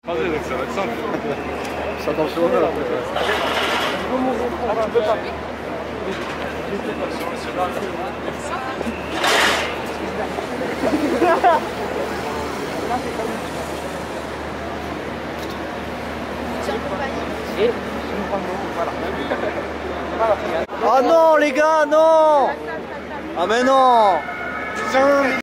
Donc ça va être simple. Fais attention là. Ah non les gars, non. Ah mais non.